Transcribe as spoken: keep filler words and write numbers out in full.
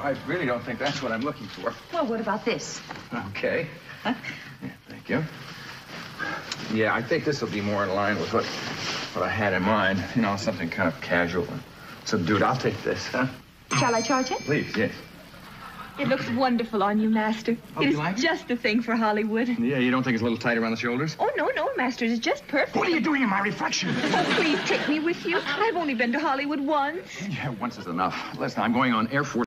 I really don't think that's what I'm looking for. Well, what about this? Okay. Huh? Yeah, thank you. Yeah, I think this will be more in line with what, what I had in mind. You know, something kind of casual and subdued. I'll take this, huh? Shall I charge it? Please, yes. It looks wonderful on you, Master. Oh, it you is like it? just the thing for Hollywood. Yeah, you don't think it's a little tight around the shoulders? Oh, no, no, Master. It's just perfect. What are you doing in my reflection? Oh, please take me with you. I've only been to Hollywood once. Yeah, once is enough. Listen, I'm going on Air Force